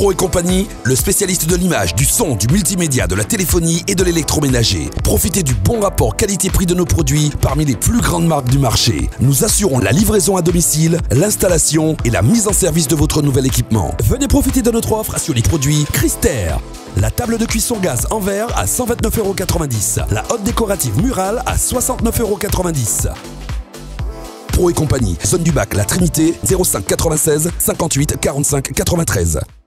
Pro et compagnie, le spécialiste de l'image, du son, du multimédia, de la téléphonie et de l'électroménager. Profitez du bon rapport qualité-prix de nos produits parmi les plus grandes marques du marché. Nous assurons la livraison à domicile, l'installation et la mise en service de votre nouvel équipement. Venez profiter de notre offre sur les produits Crister. La table de cuisson gaz en verre à 129,90 €. La hotte décorative murale à 69,90 €. Pro et compagnie, zone du Bac, La Trinité, 05 96 58 45 93.